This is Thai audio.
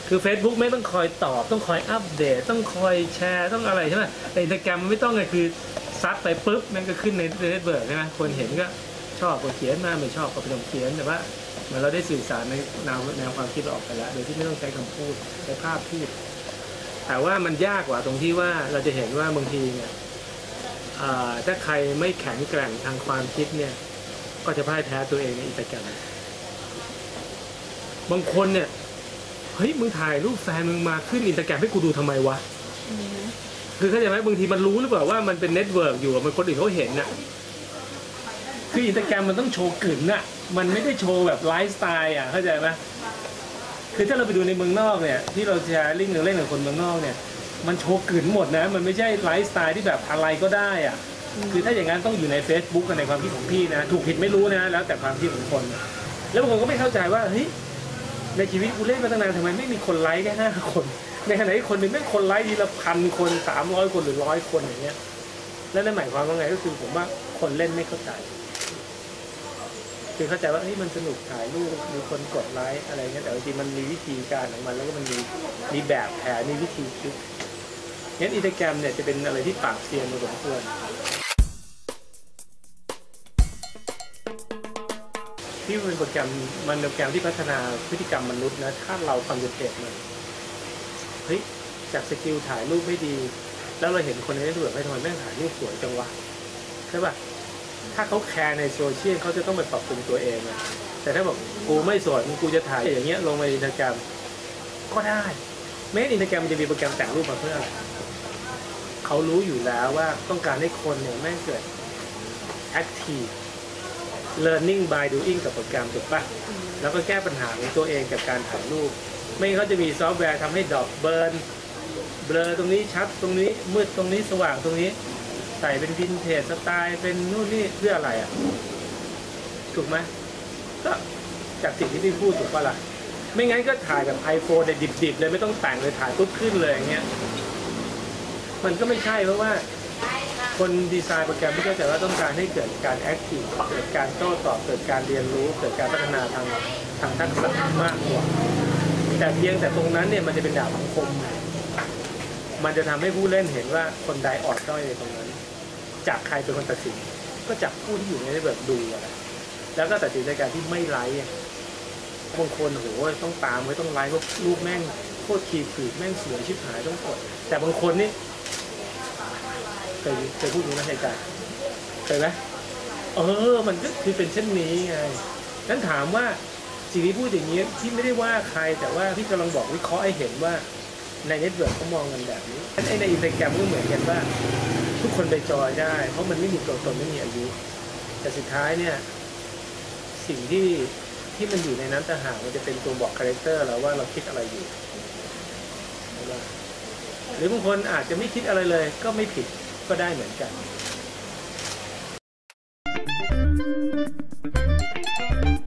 คือ Facebook ไม่ต้องคอยตอบต้องคอยอัปเดตต้องคอยแชร์ต้องอะไรใช่ไหมแต่ Instagram มันไม่ต้องไงคือซัดไปปุ๊บมันก็ขึ้นในเน็ตเวิร์กใช่ไหมคนเห็นก็ชอบก็เขียนมาไม่ชอบก็ไม่ต้องเขียนแต่ว่าเหมือนเราได้สื่อสารในแนวความคิดออกไปแล้วโดยที่ไม่ต้องใช้คำพูดใช้ภาพพูดแต่ว่ามันยากกว่าตรงที่ว่าเราจะเห็นว่าบางทีเนี่ยถ้าใครไม่แข็งแกร่งทางความคิดเนี่ยก็จะพ่ายแพ้ตัวเองในอินสตาแกรมบางคนเนี่ยเฮ้ยมึงถ่ายรูปแฟนมึงมาขึ้นอินสตาแกรมให้กูดูทำไมวะคือเข้าใจไหมบางทีมันรู้หรือเปล่าว่ามันเป็นเน็ตเวิร์กอยู่มันคนอื่นเขาเห็นน่ะคืออินสตาแกรมมันต้องโชว์กลิ่นน่ะมันไม่ได้โชว์แบบไลฟ์สไตล์อ่ะเข้าใจไหมคือถ้าเราไปดูในเมืองนอกเนี่ยที่เราแชร์ลิงก์เล่นกับคนเมืองนอกเนี่ยมันโชว์กลิ่นหมดนะมันไม่ใช่ไลฟ์สไตล์ที่แบบอะไรก็ได้อ่ะคือถ้าอย่างนั้นต้องอยู่ใน Facebook กันในความคิดของพี่นะถูกผิดไม่รู้นะแล้วแต่ความคิดของคนแล้วบางคนก็ไม่เข้าใจว่าเฮ้ยในชีวิตกูเล่นมาตั้งนานทำไมไม่มีคนไลค์แค่5 คนในขณะที่คนหนึ่งไม่คนไลค์ทีละ1,000 คน300 คนหรือ100 คนอย่างเงี้ยแล้วนั่นหมายความว่าไงก็คือผมว่าคนเล่นไม่เข้าใจคือเข้าใจว่าเฮ้ยมันสนุกถ่ายรูปมีคนกดไลค์อะไรเงี้ยแต่จริงๆมันมีวิธีการของมันแล้วก็มันมีแบบแผนมีวิธีคิดงั้นอินสตาแกรมเนี่ยจะเป็นอะไรที่ปากเซียนพอสมควรที่เป็นโปรแกรมที่พัฒนาพฤติกรรมมนุษย์นะถ้าเราคอนเซนเทรตมันเฮ้ยจากสกิลถ่ายรูปไม่ดีแล้วเราเห็นคนในรูปแบบให้ทำไมแม่งถ่ายรูปสวยจังวะใช่ป่ะถ้าเขาแคร์ในโซเชียลเขาจะต้องไปปรับปรุงตัวเองนะแต่ถ้าบอกกูไม่สนกูจะถ่ายอย่างเงี้ยลงในอินสตาแกรมก็ได้แม้อินสตาแกรมมันจะมีโปรแกรมแต่งรูปมาเพื่ออะไรเขารู้อยู่แล้วว่าต้องการให้คนเนี่ยแม่งเกิด active learning by doing กับโปรแกรมถูกป่ะแล้วก็แก้ปัญหาของตัวเองกับการถ่ายรูปไม่เขาจะมีซอฟต์แวร์ทำให้ดรอปเบิร์นเบลอตรงนี้ชัดตรงนี้มืดตรงนี้สว่างตรงนี้ใส่เป็นวินเทจสไตล์เป็นนู่นนี่เพื่ออะไรอ่ะถูกไหมก็จากสิ่งที่พี่พูดถูกป่ะล่ะไม่งั้นก็ถ่ายแบบ iPhone เนี่ยดิบๆเลยไม่ต้องแต่งเลยถ่ายปุ๊บขึ้นเลยอย่างเงี้ยมันก็ไม่ใช่เพราะว่าคนดีไซน์โปรแกรมไม่เข้าใจว่าต้องการให้เกิดการแอคทีฟเกิดการโต้ตอบเกิดการเรียนรู้เกิดการพัฒนาทางทักษะมากกว่าแต่เพียงแต่ตรงนั้นเนี่ยมันจะเป็นดาบสังคมมันจะทำให้ผู้เล่นเห็นว่าคนใดอ่อนด้อยในตรงนั้นจากใครเป็นคนตัดสินก็จากผู้ที่อยู่ในแบบดูอะไรแล้วก็ตัดสินในการที่ไม่ไลค์บางคนโหต้องตามไว้ต้องไลค์เพราะรูปแม่งโคตรคีบแม่งสวยชิบหายต้องกดแต่บางคนนี่เคยพูดอย่างนี้ในใจเคยไหมมันก็คือเป็นเช่นนี้ไงนั้นถามว่าสิ่งที่พูดอย่างนี้ที่ไม่ได้ว่าใครแต่ว่าที่กำลังบอกวิเคราะห์ให้เห็นว่าในเน็ตเวิร์กเขามองกันแบบนี้ในอินสตาแกรมก็เหมือนกันว่าทุกคนไปจอยได้เพราะมันไม่มีตัวตนไม่มีอายุแต่สุดท้ายเนี่ยสิ่งที่มันอยู่ในนั้นต่างหากมันจะเป็นตัวบอกคาแรคเตอร์เราว่าเราคิดอะไรอยู่หรือบางคนอาจจะไม่คิดอะไรเลยก็ไม่ผิดก็ได้เหมือนกัน